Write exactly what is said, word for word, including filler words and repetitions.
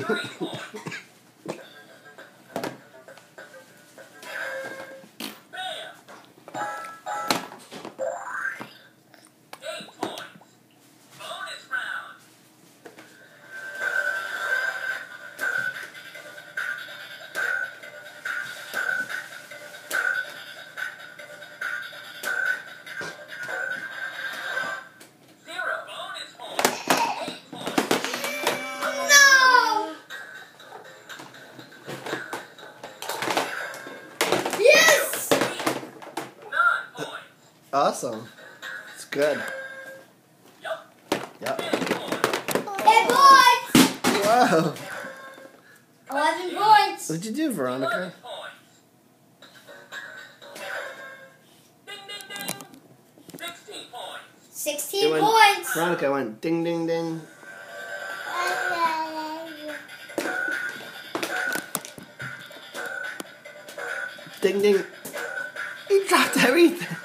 Awesome. It's good. Yep. Yep. Ten points! Whoa. Eleven points. What'd you do, Veronica? Ding, ding, ding. Sixteen points. Sixteen It went, points. Veronica went ding, ding, ding. Ding, ding. He dropped everything.